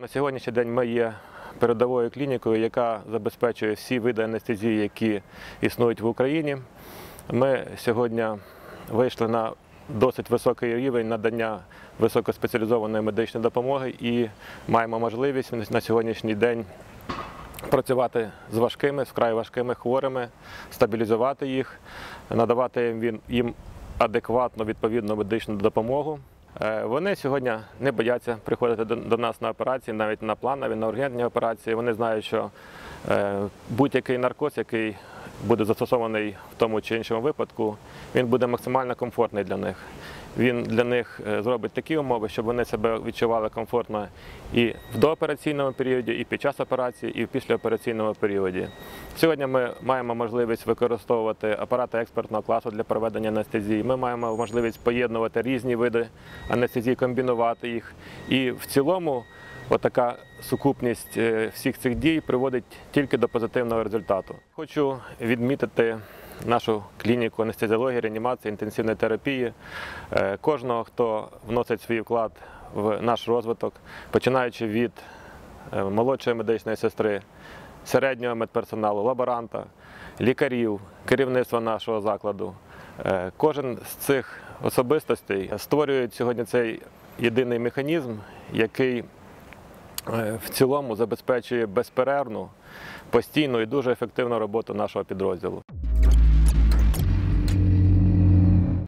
На сьогоднішній день ми є передовою клінікою, яка забезпечує всі види анестезії, які існують в Україні. Ми сьогодні вийшли на досить високий рівень надання високоспеціалізованої медичної допомоги і маємо можливість на сьогоднішній день працювати з важкими, з вкрай важкими хворими, стабілізувати їх, надавати їм адекватну, відповідну медичну допомогу. Вони сьогодні не бояться приходити до нас на операції, навіть на планові, на ургентні операції. Вони знають, що будь-який наркоз, який буде застосований в тому чи іншому випадку, він буде максимально комфортний для них. Він для них зробить такі умови, щоб вони себе відчували комфортно і в доопераційному періоді, і під час операції, і в післяопераційному періоді. Сьогодні ми маємо можливість використовувати апарати експертного класу для проведення анестезії. Ми маємо можливість поєднувати різні види анестезії, комбінувати їх. І в цілому отака сукупність всіх цих дій приводить тільки до позитивного результату. Хочу відмітити нашу клініку анестезіології, реанімації, інтенсивної терапії, кожного, хто вносить свій вклад в наш розвиток, починаючи від молодшої медичної сестри, середнього медперсоналу, лаборанта, лікарів, керівництва нашого закладу. Кожен з цих особистостей створює сьогодні цей єдиний механізм, який в цілому забезпечує безперервну, постійну і дуже ефективну роботу нашого підрозділу.